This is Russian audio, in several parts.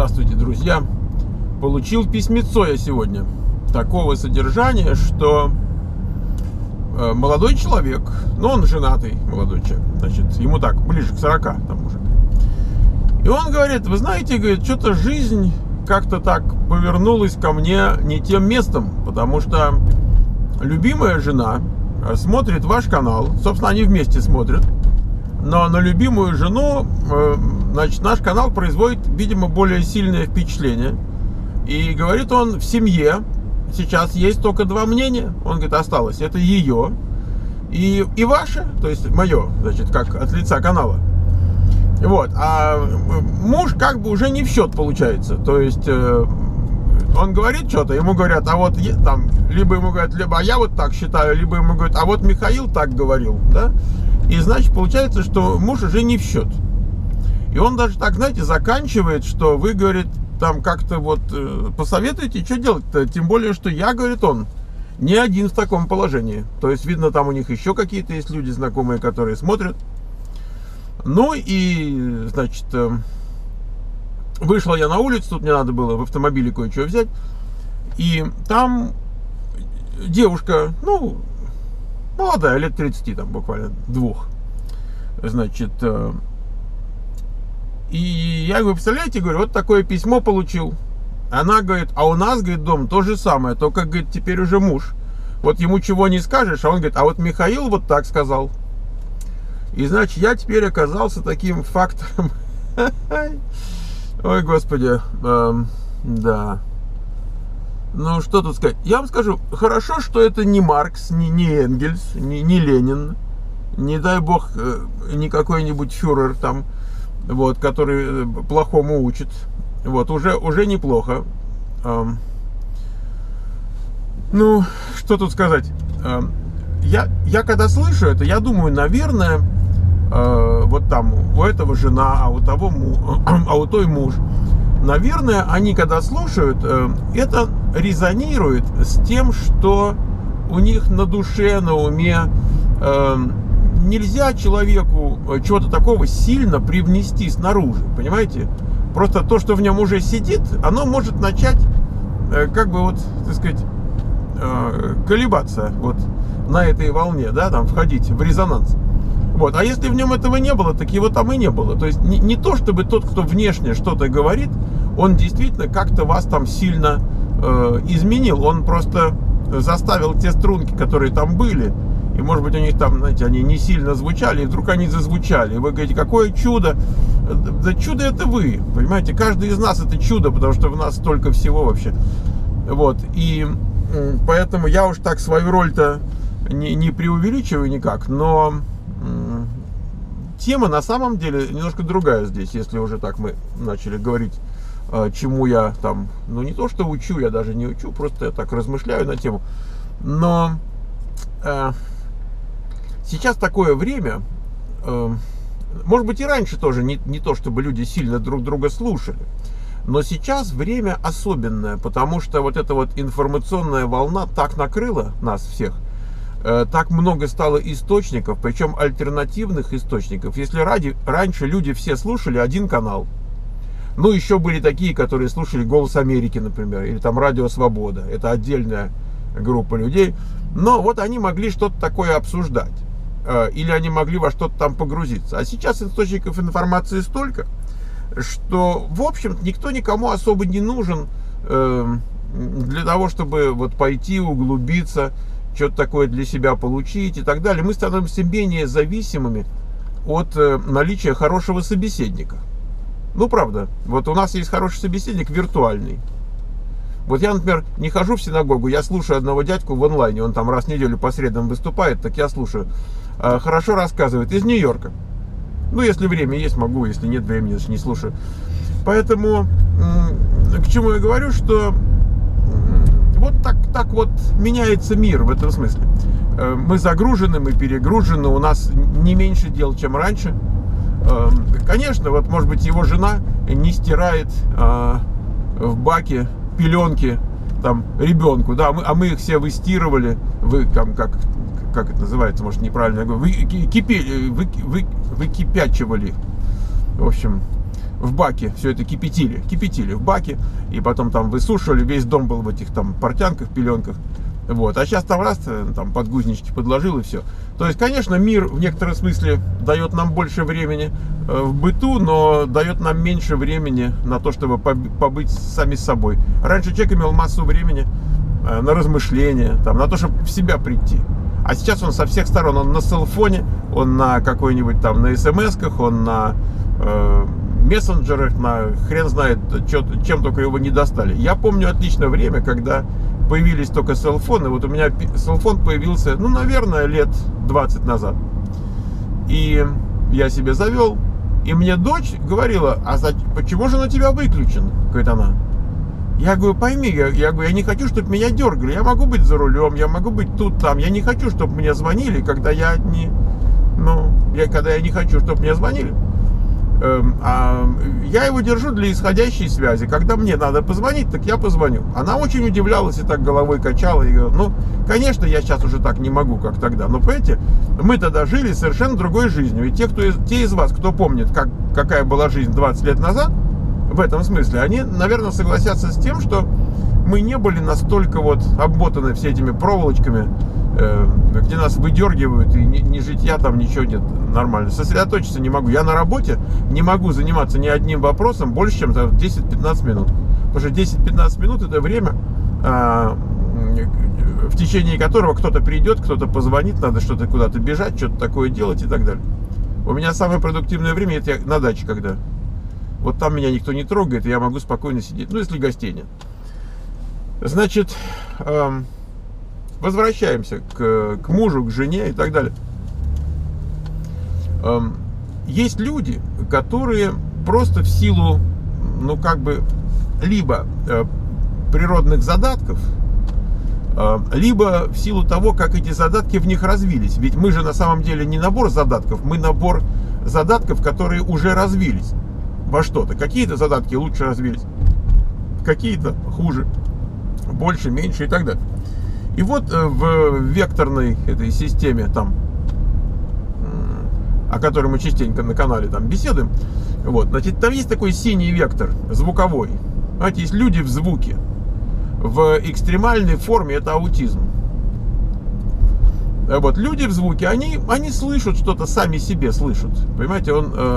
Здравствуйте, друзья! Получил письмецо я сегодня такого содержания, что молодой человек, он женатый молодой человек, значит, ему так, ближе к 40 там уже. И он говорит: вы знаете, говорит, что-то жизнь как-то так повернулась ко мне не тем местом, потому что любимая жена смотрит ваш канал, собственно, они вместе смотрят, но на любимую жену, значит, наш канал производит, видимо, более сильное впечатление. И говорит он, в семье сейчас есть только два мнения. Он говорит, осталось, это ее и ваше, то есть мое, значит, как от лица канала. Вот, а муж как бы уже не в счет получается. То есть он говорит что-то, ему говорят, а вот там, либо ему говорят, либо а я вот так считаю, либо ему говорят, а вот Михаил так говорил, да? И значит, получается, что муж уже не в счет. И он даже так, знаете, заканчивает, что вы, говорит, там как-то вот посоветуйте, что делать-то. Тем более, что я, говорит он, не один в таком положении. То есть, видно, там у них еще какие-то есть люди знакомые, которые смотрят. Ну и, значит, вышла я на улицу, тут мне надо было в автомобиле кое-что взять. И там девушка, молодая, лет 30, там буквально двух. Значит, и я говорю, представляете, говорю, вот такое письмо получил. Она говорит, а у нас, говорит, дом то же самое, только, говорит, теперь уже муж. Вот ему чего не скажешь, а он говорит, а вот Михаил вот так сказал. И, значит, я теперь оказался таким фактором. Ой, господи, да. Ну, что тут сказать? Я вам скажу, хорошо, что это не Маркс, не Энгельс, не Ленин, не дай бог, не какой-нибудь фюрер там, вот, который плохому учит. Вот, уже неплохо. Ну, что тут сказать? Я когда слышу это, я думаю, наверное, вот там у этого жена, а у той муж. Наверное, они когда слушают, это резонирует с тем, что у них на душе, на уме. Нельзя человеку чего-то такого сильно привнести снаружи, понимаете? Просто то, что в нем уже сидит, оно может начать, как бы вот, так сказать, колебаться вот на этой волне, да, там входить в резонанс. Вот. А если в нем этого не было, так его там и не было. То есть не то, чтобы тот, кто внешне что-то говорит, он действительно как-то вас там сильно изменил. Он просто заставил те струнки, которые там были, и, может быть, у них там, знаете, они не сильно звучали, и вдруг они зазвучали. И вы говорите, какое чудо. Да чудо это вы, понимаете? Каждый из нас это чудо, потому что в нас столько всего вообще. Вот. И поэтому я уж так свою роль-то не преувеличиваю никак, но тема на самом деле немножко другая здесь, если уже так мы начали говорить, чему я там, не то что учу, я даже не учу, просто я так размышляю на тему. Но сейчас такое время, может быть и раньше тоже, не то чтобы люди сильно друг друга слушали, но сейчас время особенное, потому что вот эта вот информационная волна так накрыла нас всех, так много стало источников, причем альтернативных источников. Если раньше люди все слушали один канал, еще были такие, которые слушали «Голос Америки», например, или там «Радио Свобода», это отдельная группа людей, но вот они могли что-то такое обсуждать, или они могли во что-то там погрузиться. А сейчас источников информации столько, что, в общем-то, никто никому особо не нужен для того, чтобы вот пойти, углубиться, что-то такое для себя получить и так далее. Мы становимся менее зависимыми от наличия хорошего собеседника. Правда. Вот у нас есть хороший собеседник виртуальный. Вот я, например, не хожу в синагогу, я слушаю одного дядьку в онлайне, он там раз в неделю по средам выступает, так я слушаю. Хорошо рассказывает, из Нью-Йорка. Если время есть, могу, если нет времени, значит, не слушаю. Поэтому, к чему я говорю, что вот так вот меняется мир в этом смысле. Мы загружены, мы перегружены, у нас не меньше дел, чем раньше. Конечно, вот, может быть, его жена не стирает в баке пеленки там ребенку, да, а мы их все выстирывали, как это называется, может, неправильно я говорю, выкипячивали. В общем, в баке все это кипятили в баке, и потом там высушивали, весь дом был в этих там портянках, пеленках. Вот. А сейчас там раз, там подгузнички подложил и все. То есть, конечно, мир в некотором смысле дает нам больше времени в быту, но дает нам меньше времени на то, чтобы побыть сами с собой. Раньше человек имел массу времени на размышления, там, на то, чтобы в себя прийти. А сейчас он со всех сторон, он на селфоне, он на какой-нибудь там, на смс-ках, он на мессенджерах, на хрен знает, чем только его не достали. Я помню отличное время, когда появились только селфоны. Вот у меня селфон появился, ну, наверное, лет 20 назад. И я себе завел, и мне дочь говорила: а почему же он у тебя выключен? Говорит она. Я говорю: пойми, я говорю, я не хочу, чтобы меня дергали. Я могу быть за рулем, я могу быть тут, там. Я не хочу, чтобы мне звонили, когда я не хочу, чтобы мне звонили. Я его держу для исходящей связи. Когда мне надо позвонить, так я позвоню. Она очень удивлялась и так головой качала. И говорила: ну, конечно, я сейчас уже так не могу, как тогда. Но, понимаете, мы тогда жили совершенно другой жизнью. И те из вас, кто помнит, какая была жизнь 20 лет назад, в этом смысле, они, наверное, согласятся с тем, что мы не были настолько вот обмотаны все этими проволочками, где нас выдергивают, и ни житья там, ничего нет, нормально. Сосредоточиться не могу. Я на работе не могу заниматься ни одним вопросом больше, чем 10-15 минут. Потому что 10-15 минут — это время, в течение которого кто-то придет, кто-то позвонит, надо что-то куда-то бежать, что-то такое делать и так далее. У меня самое продуктивное время — это на даче, когда вот там меня никто не трогает, и я могу спокойно сидеть. Ну, если гостей нет. Значит, возвращаемся к мужу, к жене и так далее. Есть люди, которые просто в силу, ну, как бы, либо природных задатков, либо в силу того, как эти задатки в них развились. Ведь мы же на самом деле не набор задатков, мы набор задатков, которые уже развились во что-то. Какие-то задатки лучше развились, какие-то хуже, больше, меньше и так далее. И вот в векторной этой системе, там, о которой мы частенько на канале там беседуем, вот, значит, там есть такой синий вектор, звуковой. Знаете, есть люди в звуке. В экстремальной форме это аутизм. Вот, люди в звуке, они слышат что-то, сами себе слышат. Понимаете,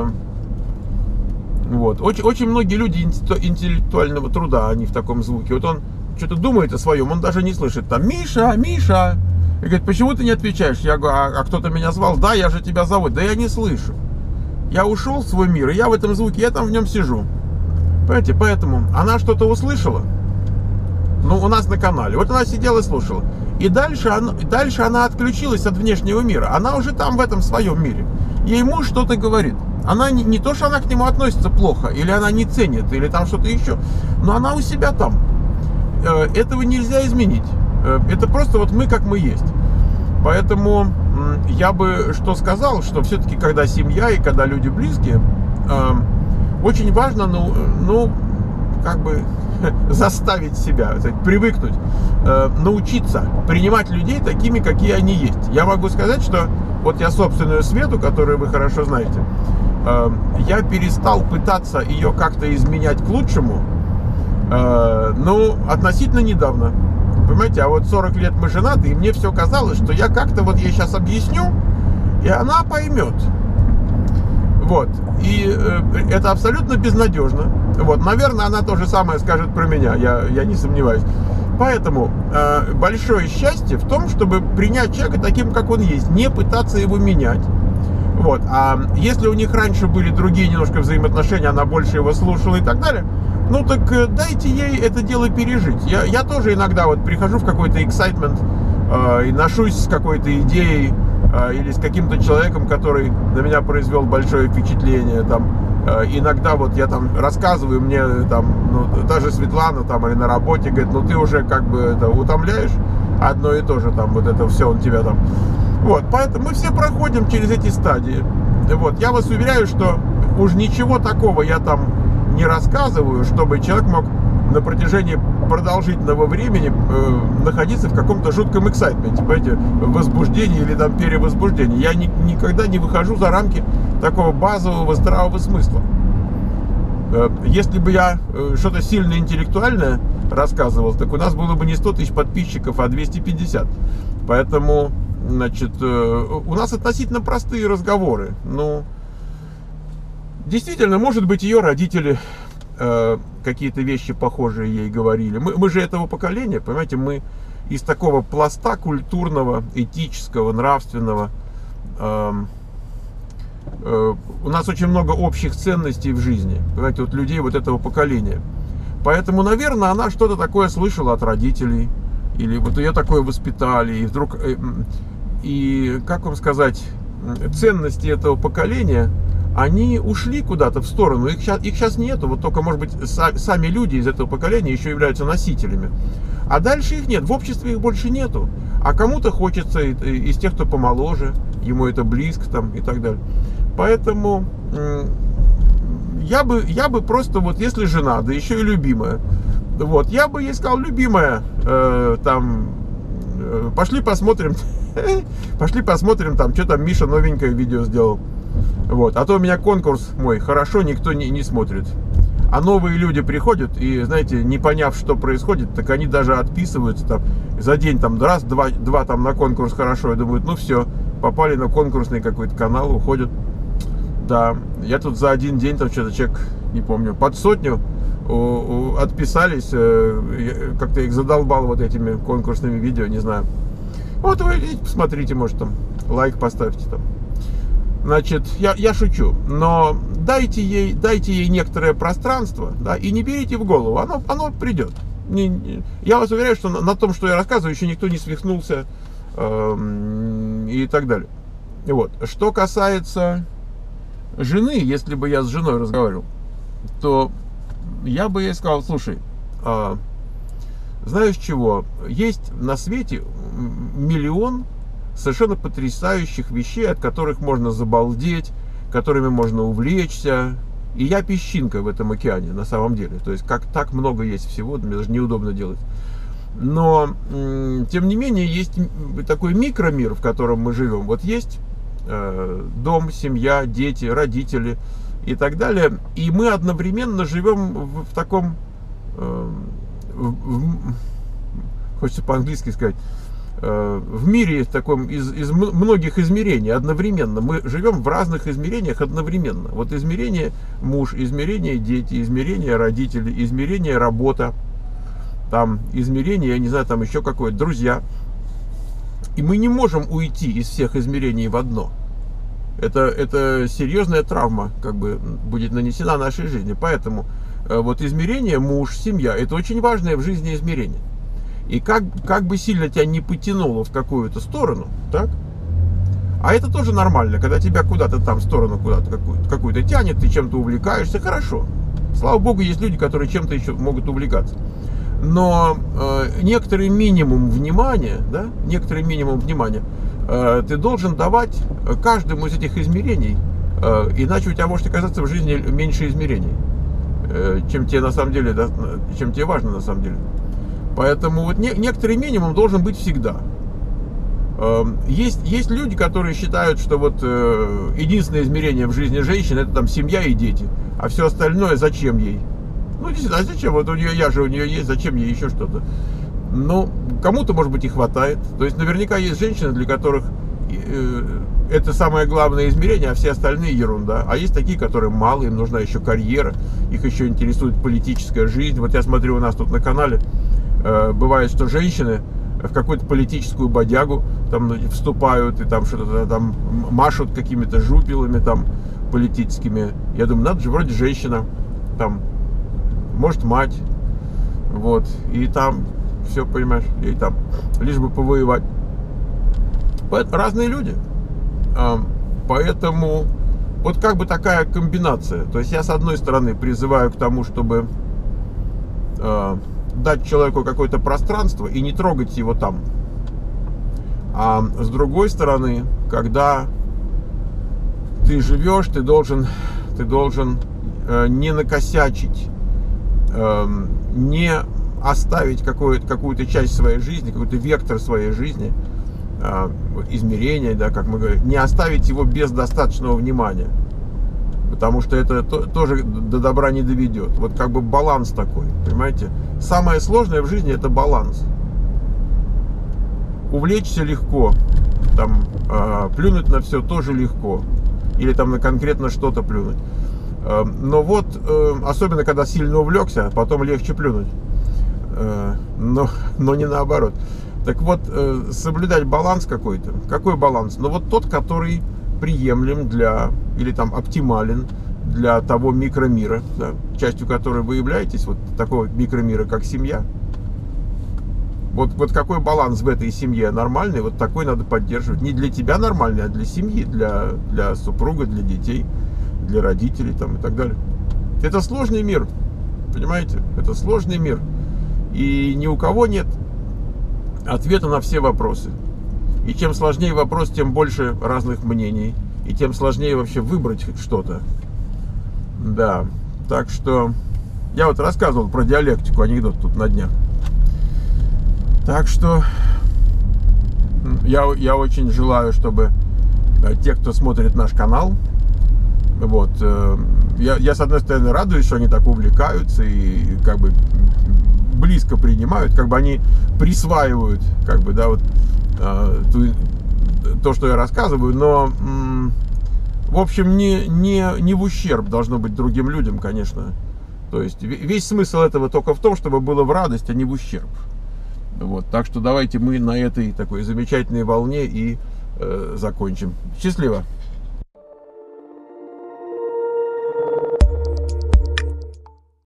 вот, очень многие люди интеллектуального труда, они в таком звуке. Вот он что-то думает о своем, он даже не слышит. Там: Миша, Миша. И говорит: почему ты не отвечаешь? Я говорю: а кто-то меня звал? Да, я же тебя зову. Да я не слышу. Я ушел в свой мир, и я в этом звуке, я там в нем сижу. Понимаете, поэтому она что-то услышала. Ну, у нас на канале. Вот она сидела и слушала. И дальше она отключилась от внешнего мира. Она уже там, в этом своем мире. Ей муж что-то говорит. Она не то, что она к нему относится плохо, или она не ценит, или там что-то еще. Но она у себя там. Этого нельзя изменить. Это просто вот мы, как мы есть. Поэтому я бы что сказал, что все-таки, когда семья и когда люди близкие, очень важно, ну, как бы заставить себя, привыкнуть, научиться принимать людей такими, какие они есть. Я могу сказать, что вот я собственную Свету, которую вы хорошо знаете, я перестал пытаться ее как-то изменять к лучшему, ну, относительно недавно. Понимаете, а вот 40 лет мы женаты, и мне все казалось, что я как-то вот ей сейчас объясню, и она поймет. Вот. И это абсолютно безнадежно. Вот. Наверное, она то же самое скажет про меня, я не сомневаюсь. Поэтому большое счастье в том, чтобы принять человека таким, как он есть, не пытаться его менять. Вот. А если у них раньше были другие немножко взаимоотношения, она больше его слушала и так далее, ну так дайте ей это дело пережить. Я тоже иногда вот прихожу в какой-то excitement и ношусь с какой-то идеей или с каким-то человеком, который на меня произвел большое впечатление. Там, иногда вот я там рассказываю, мне там, ну, та же Светлана там или на работе говорит: ну ты уже как бы это утомляешь одно и то же, там вот это все, он тебя там. Вот, поэтому мы все проходим через эти стадии. Вот, я вас уверяю, что уж ничего такого я там не рассказываю, чтобы человек мог на протяжении продолжительного времени находиться в каком-то жутком эксайтменте, понимаете, возбуждении или там перевозбуждении. Я никогда не выхожу за рамки такого базового здравого смысла. Если бы я что-то сильно интеллектуальное рассказывал, так у нас было бы не 100 тысяч подписчиков, а 250. Поэтому, значит, у нас относительно простые разговоры. Ну, действительно, может быть, ее родители какие-то вещи похожие ей говорили. Мы же этого поколения, понимаете, мы из такого пласта культурного, этического, нравственного. У нас очень много общих ценностей в жизни, понимаете, вот людей вот этого поколения. Поэтому, наверное, она что-то такое слышала от родителей, или вот ее такое воспитали, и вдруг, и как вам сказать, ценности этого поколения, они ушли куда-то в сторону, их сейчас нету, вот только, может быть, сами люди из этого поколения еще являются носителями. А дальше их нет, в обществе их больше нету. А кому-то хочется из тех, кто помоложе, ему это близко там и так далее. Поэтому я бы просто, вот если жена, да еще и любимая, вот, я бы ей сказал: любимая, пошли посмотрим, там, что там Миша новенькое видео сделал. Вот, а то у меня конкурс мой хорошо никто не смотрит. А новые люди приходят и, знаете, не поняв, что происходит, так они даже отписываются там за день, там, раз, два там на конкурс хорошо, и думают: ну все, попали на конкурсный какой-то канал, уходят. Да, я тут за один день, там что-то человек, не помню, под 100 отписались, как-то их задолбал вот этими конкурсными видео, не знаю. Вот вы идите, посмотрите, может, там, лайк поставьте там. Значит, я шучу, но дайте ей некоторое пространство, да, и не берите в голову, оно придет. Я вас уверяю, что на том, что я рассказываю, еще никто не свихнулся и так далее. Вот. Что касается жены, если бы я с женой разговаривал, то я бы ей сказал: слушай, знаешь чего, есть на свете миллион совершенно потрясающих вещей, от которых можно забалдеть, которыми можно увлечься. И я песчинка в этом океане, на самом деле. То есть, как так много есть всего, мне даже неудобно делать. Но, тем не менее, есть такой микромир, в котором мы живем. Вот есть дом, семья, дети, родители и так далее. И мы одновременно живем в таком, хочется по-английски сказать, в мире таком из многих измерений одновременно. Мы живем в разных измерениях одновременно. Вот измерение муж, измерение дети, измерение родители, измерение работа, там измерение, я не знаю, там еще какое-то, друзья. И мы не можем уйти из всех измерений в одно. Это серьезная травма, как бы, будет нанесена нашей жизни. Поэтому вот измерение муж, семья — это очень важное в жизни измерение. И как бы сильно тебя не потянуло в какую-то сторону, так? А это тоже нормально, когда тебя куда-то там в сторону, куда-то какую-то тянет, ты чем-то увлекаешься, хорошо. Слава богу, есть люди, которые чем-то еще могут увлекаться. Но некоторый минимум внимания, да, ты должен давать каждому из этих измерений, иначе у тебя может оказаться в жизни меньше измерений, чем тебе на самом деле, да, чем тебе важно на самом деле. Поэтому вот некоторый минимум должен быть всегда. Есть люди, которые считают, что вот единственное измерение в жизни женщины — это там семья и дети, а все остальное зачем ей? Ну, действительно, а зачем? Вот у нее есть, зачем ей еще что-то? Ну, кому-то, может быть, и хватает. То есть наверняка есть женщины, для которых это самое главное измерение, а все остальные ерунда. А есть такие, которым мало, им нужна еще карьера, их еще интересует политическая жизнь. Вот я смотрю, у нас тут на канале бывает, что женщины в какую-то политическую бодягу там вступают и там что-то там машут какими-то жупелами там политическими. Я думаю, надо же, вроде женщина, там, может, мать, вот, и там все, понимаешь, и там лишь бы повоевать. Разные люди. Поэтому вот как бы такая комбинация. То есть я, с одной стороны, призываю к тому, чтобы дать человеку какое-то пространство и не трогать его там. А с другой стороны, когда ты живешь, ты должен не накосячить, не оставить какую-то часть своей жизни, какой-то вектор своей жизни, измерения, да, как мы говорим, не оставить его без достаточного внимания. потому что это тоже до добра не доведет. Вот как бы баланс такой, понимаете? Самое сложное в жизни — это баланс. Увлечься легко, там, плюнуть на все тоже легко, или там на конкретно что-то плюнуть. Но вот, особенно когда сильно увлекся, потом легче плюнуть, но не наоборот. Так вот, соблюдать баланс какой-то. Какой баланс? Ну вот тот, который приемлем для, или там оптимален для того микромира, да, частью которой вы являетесь, вот такого микромира, как семья. Вот какой баланс в этой семье нормальный, вот такой надо поддерживать. Не для тебя нормальный, а для семьи, для супруга, для детей, для родителей там, и так далее. Это сложный мир, понимаете? Это сложный мир. И ни у кого нет ответа на все вопросы. И чем сложнее вопрос, тем больше разных мнений. И тем сложнее вообще выбрать что-то. Да, так что я вот рассказывал про диалектику, анекдот тут на днях. Так что я очень желаю, чтобы те, кто смотрит наш канал, вот, я с одной стороны радуюсь, что они так увлекаются и как бы близко принимают, как бы они присваивают, как бы, да, вот то, что я рассказываю, но в общем не в ущерб должно быть другим людям, конечно. То есть весь смысл этого только в том, чтобы было в радость, а не в ущерб. Вот, так что давайте мы на этой такой замечательной волне и закончим. Счастливо!